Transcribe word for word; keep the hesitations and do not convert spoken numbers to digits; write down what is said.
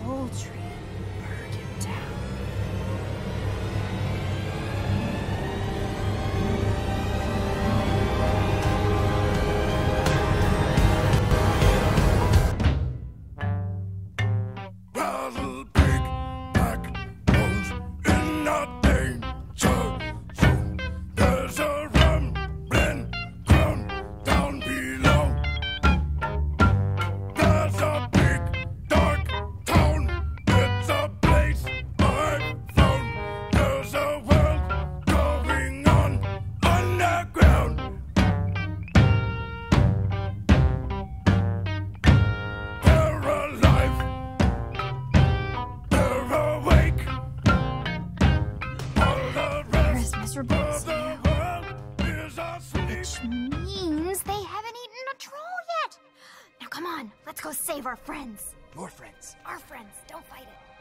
poultry burned him down. Rattle big black bones in a danger zone. There's a rumbling ground down below. There's a big dark town. It's a place I've found. There's a world going on underground. They're alive. They're awake. All the Where's rest Mister of Boots? the world is asleep. Which means they haven't eaten a troll yet. Now come on, let's go save our friends. Your friends. Our friends, don't fight it.